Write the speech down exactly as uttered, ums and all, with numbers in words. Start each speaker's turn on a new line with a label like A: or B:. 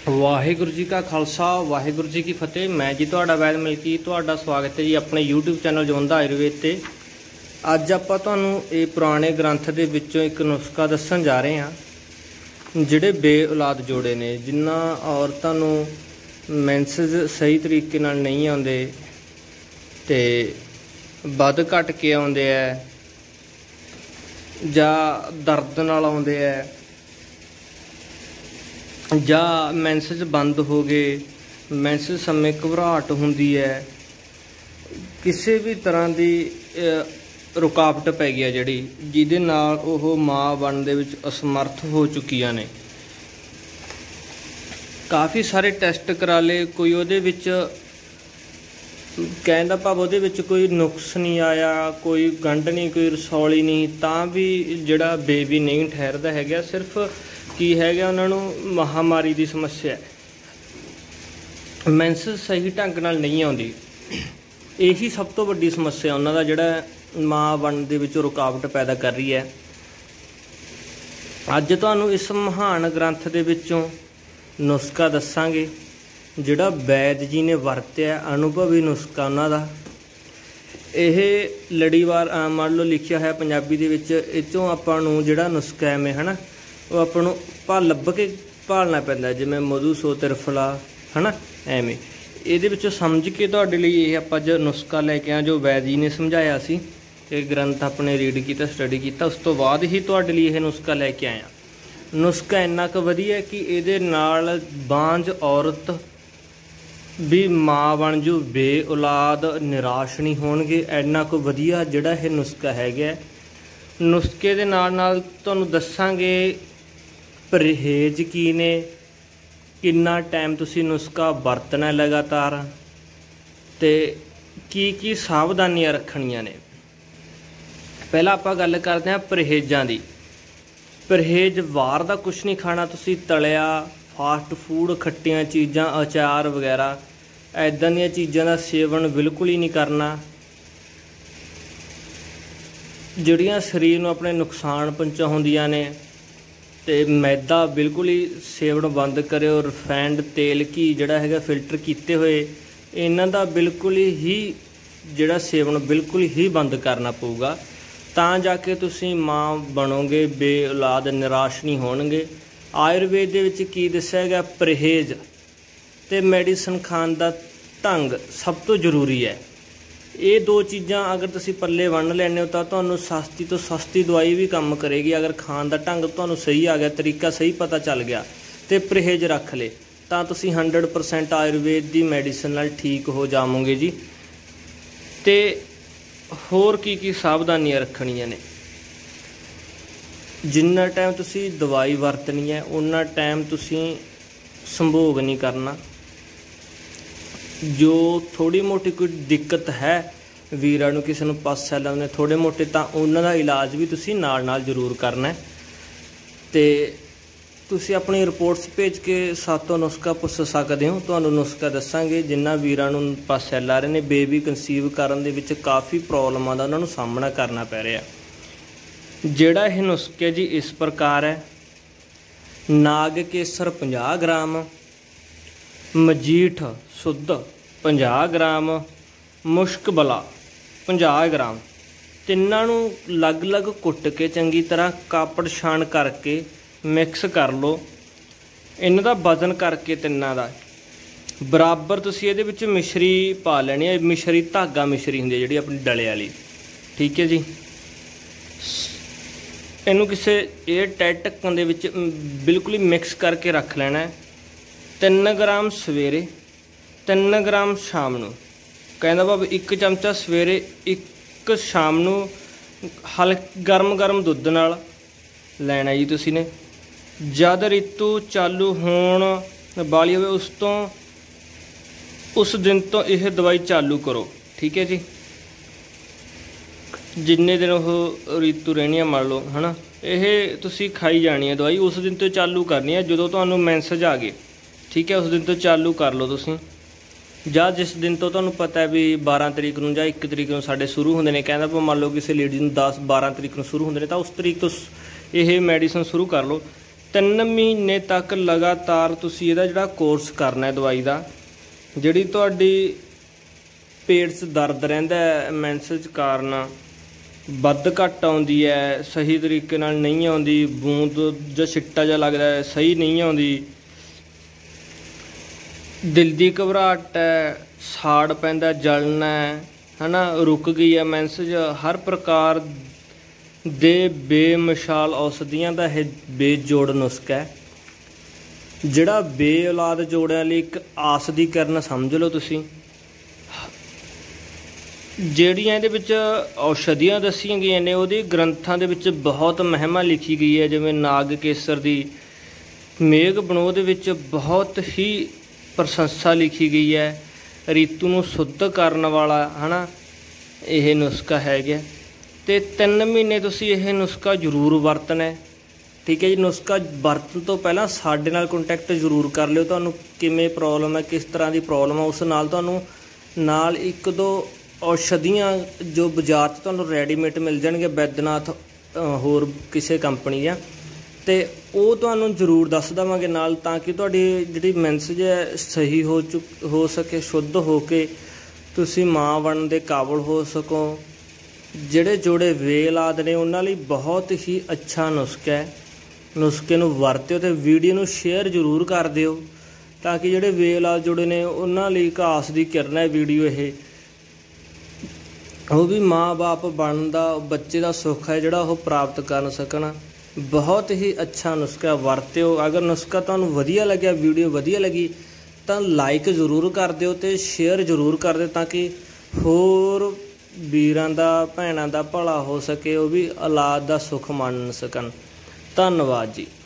A: वाहिगुरू जी का खालसा वाहिगुरू जी की फतेह। मैं जी तुहाडा वैद मिल्की तुहाडा स्वागत है जी अपने यूट्यूब चैनल जोंदा आयुर्वेद ते। अज आपां तुहानूं ये पुराने ग्रंथ दे विच्चों एक नुस्खा दस्सण जा रहे हैं जिहड़े बे औलाद जोड़े ने, जिन्हां औरतां नूं मैंसेज सही तरीके नाल नहीं आउंदे ते वध घट के आउंदे है जां दर्द नाल आउंदे है ਜਾਂ ਮੈਂਸੇਜ बंद हो गए, मैंसेज समय घबराहट होंदी है, किसी भी तरह की रुकावट पै गई है जिहड़ी जिहदे नाल ओह माँ बनने दे विच असमर्थ हो चुकियां ने। काफ़ी सारे टैसट करा ले, कोई उहदे विच कहण दा भाव उहदे विच कोई नुक्स नहीं आया, कोई गंढ नहीं, कोई रसौली नहीं, तां भी जिहड़ा बेबी नहीं ठहरदा हैगा। सिर्फ की है उन्होंने महामारी की समस्या है, मैंसेज सही ढंग नाल नहीं आउंदी। यही सब तो वड्डी समस्या उन्हों का जिहड़ा माँ बनने दे विच रुकावट पैदा कर रही है। अज तुहानूं इस महान ग्रंथ दे विचों नुस्खा दस्सांगे जिहड़ा वैद जी ने वरत्या, अनुभवी नुस्खा उन्हां दा। यह लड़ीवार मान लो लिखिया है पंजाबी दे विच, इह चों आपां नूं जिहड़ा नुस्खा है मैं है ना वो आप भा लभ के भालना पैंदा, जिवें मधु सो त्रिफला है ना, एवें ये विचों समझ के तुहाडे लई ये आपां जो नुस्खा लैके आए जो वैद जी ने समझाया सी, ये ग्रंथ अपने रीड किया स्टडी किया, उस तो बाद ही तुहाडे लई ये नुस्खा लैके आया। नुस्खा इन्ना क वधिया कि इहदे नाल बांझ औरत भी माँ बन जू, बे औलाद निराश नहीं होणगे। इन्ना क वधिया जिहड़ा ये नुस्खा हैगा। नुस्खे दे नाल नाल तुहानूं दस्सांगे परहेज की ने, किन्ना टाइम तुसी नुस्खा वरतना लगातार, ते की की सावधानियां रखणियां ने। पहला आपां गल करदे हां परहेजां दी। परहेज बाहर दा कुछ नहीं खाना तुसी, तलिया फास्ट फूड, खट्टियां चीज़ां, अचार वगैरह ऐदां दीयां चीज़ां दा सेवन बिल्कुल ही नहीं करना जिहड़ियां शरीर नूं अपने नुकसान पहुँचाउंदियां ने। ते मैदा बिल्कुल ही सेवन बंद करो। रिफाइंड तेल घी जिहड़ा हैगा फिल्टर कीते हुए, इन्हां दा बिल्कुल ही जिहड़ा सेवन बिल्कुल ही बंद करना पऊगा, तां जाके तुसीं माँ बनोगे, बे औलाद निराश नहीं होणगे। आयुर्वेद दे विच की दस्सिया गया, परहेज ते मैडिसन खाण दा ढंग सब तो जरूरी है। ये दो चीज़ां अगर तुसीं पल्ले बन लैंदे हो तां तुहानूं सस्ती तो सस्ती दवाई भी काम करेगी। अगर खाण दा ढंग तुहानूं सही आ गया, तरीका सही पता चल गया तो परहेज रख ले, तां तुसीं हंड्रड परसेंट आयुर्वेद की मैडिसन नाल ठीक हो जावोगे जी। ते होर की की सावधानियां रखणियां ने। जिन्ना टाइम तुसीं दवाई वरतनी है उन्ना टाइम तुसीं संभोग नहीं करना। जो थोड़ी मोटी कोई दिक्कत है वीरां नूं, किसी नूं पस सैल्लां ने थोड़े मोटे, तां उन्हां दा इलाज भी तुसीं नाल नाल जरूर करना है। ते तुसीं अपनी रिपोर्ट्स भेज के सातों नुस्खा पुछ सकदे हो, तुहानूं नुस्खा दस्सांगे। जिन्हां वीरां नूं पस सैल आ रहे ने, बेबी कंसीव करन दे विच काफ़ी प्रॉब्लमां दा उन्हां नूं सामना करना पै रिहा। जिहड़ा यह नुस्खा जी इस प्रकार है, नाग केसर पचास ग्राम, मजीठ शुद्ध पचास ग्राम, मुश्क बला पचास ग्राम, तिन्नां नूं लग लग कुट के चंगी तरह कापड़ छान करके मिक्स कर लो। इन्हां दा वजन करके तिन्नां दा बराबर तुसीं इहदे विच मिश्री पा लैणी है। मिश्री धागा मिश्री हुंदी है जिहड़ी अपनी डले वाली, ठीक है जी। इनू किसी एयर टाइट ढक्कन दे विच बिल्कुल ही मिक्स करके रख लेना है। तीन ग्राम सवेरे, तीन ग्राम शाम नूं, कहंदा भाव एक चमचा सवेरे, एक शाम नूं हल गर्म गर्म दुध नाल लैना जी तुसीं ने। जद रितु चालू होण वाली होवे उस तो उस दिन तो यह दवाई चालू करो, ठीक है जी। जिन्ने दिन वो ऋतु रहनी है मान लो है ना, यह तुसी खाई जानी है दवाई, उस दिन तो चालू करनी है जो तुहानूं मैंसेज आ गए, ठीक है। उस दिन तो चालू कर लो तुसी, ਜਾਂ जिस दिन तो तुहानूं पता है भी बारह तरीक नूं ਜਾਂ एक तरीक नूं साडे शुरू होंदे ने, कहंदा भाई मान लो किसी लेडीज़ नूं दस बारह तरीक नूं शुरू होंदे ने, तां उस तरीक तो यह मैडिसन शुरू कर लो। तीन महीने तक लगातार तुसी इहदा जिहड़ा कोर्स करना है दवाई का। जिहड़ी तुहाडी पेट च दर्द रहिंदा है मैंसेज कारण वध घट आउंदी है, सही तरीके नाल नहीं आउंदी, बूंद जां छिट्टा जिहा लगदा है, सही नहीं आउंदी, दिल दी घबराहट है, साड़ पैंदा, जलना है ना, रुक गई है मैंसेज, हर प्रकार दे बेमिसाल औषधियां दा यह बेजोड़ नुस्खा है जिहड़ा बे औलाद जोड़िਆਂ ਲਈ एक आस दी किरण समझ लो तुसीं। ਜਿਹੜੀਆਂ ਇਹਦੇ ਵਿੱਚ ਔਸ਼ਧੀਆਂ ਦੱਸੀਆਂ ਗਈਆਂ ਨੇ ਉਹਦੀ ਗ੍ਰੰਥਾਂ ਦੇ ਵਿੱਚ ਬਹੁਤ ਮਹਿਮਾ ਲਿਖੀ ਗਈ ਹੈ। ਜਿਵੇਂ ਨਾਗ ਕੇਸਰ ਦੀ ਮੇਘ ਬਣੋ ਦੇ ਵਿੱਚ ਬਹੁਤ ਹੀ ਪ੍ਰਸ਼ੰਸਾ ਲਿਖੀ ਗਈ ਹੈ। ਰੀਤੂ ਨੂੰ ਸ਼ੁੱਧ ਕਰਨ ਵਾਲਾ ਹੈ ਨਾ ਇਹ ਨੁਸਖਾ ਹੈਗਾ। ਅਤੇ ਤਿੰਨ ਮਹੀਨੇ ਤੁਸੀਂ ਇਹ ਨੁਸਖਾ ਜ਼ਰੂਰ ਵਰਤਣਾ ਹੈ, ਠੀਕ ਹੈ ਜੀ। ਨੁਸਖਾ ਵਰਤਣ ਤੋਂ ਪਹਿਲਾਂ ਸਾਡੇ ਨਾਲ ਕੰਟੈਕਟ ਜ਼ਰੂਰ ਕਰ ਲਿਓ। ਤੁਹਾਨੂੰ ਕਿਵੇਂ ਪ੍ਰੋਬਲਮ ਹੈ, ਕਿਸ ਤਰ੍ਹਾਂ ਦੀ ਪ੍ਰੋਬਲਮ ਹੈ, ਉਸ ਨਾਲ ਤੁਹਾਨੂੰ ਨਾਲ ਇੱਕ ਦੋ औषधियाँ जो बाजार च तुहानूं रेडीमेड मिल जाएंगे बैद्यनाथ होर किसी कंपनी आ, तो वो तुहानूं जरूर दस देवांगे नाल, ताकि तुहाडी जिहड़ी मैंसेज है सही हो चुक हो सके, शुद्ध हो के तुसीं माँ बनन दे काबिल हो सको। जिहड़े जोड़े वे औलाद ने उन्हां लई बहुत ही अच्छा नुस्खा है। नुस्खे नूं वरतिओ ते वीडियो नूं शेयर जरूर कर दिओ, ताकि जिहड़े वे औलाद जोड़े ने उन्हां लई एक आस दी किरण है वीडियो ये, वो भी माँ बाप बनता बच्चे का सुख है जोड़ा वो प्राप्त कर सकन। बहुत ही अच्छा नुस्खा वरत्यो। अगर नुस्खा तुहानूं वधिया लग्या, वीडियो वधिया लगी तो लाइक जरूर कर दिओ ते शेयर जरूर कर दिओ, ताकि होर वीरां दा भैणां दा भला हो सके, वो भी औलाद दा सुख मान सकन। धन्नवाद जी।